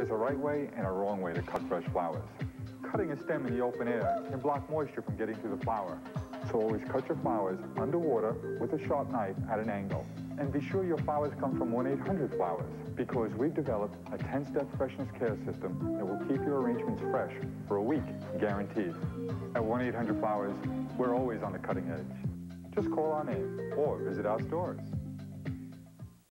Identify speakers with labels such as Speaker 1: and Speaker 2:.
Speaker 1: There's a right way and a wrong way to cut fresh flowers. Cutting a stem in the open air can block moisture from getting to the flower. So always cut your flowers underwater with a sharp knife at an angle. And be sure your flowers come from 1-800-Flowers, because we've developed a 10-step freshness care system that will keep your arrangements fresh for a week, guaranteed. At 1-800-Flowers, we're always on the cutting edge. Just call our name or visit our stores.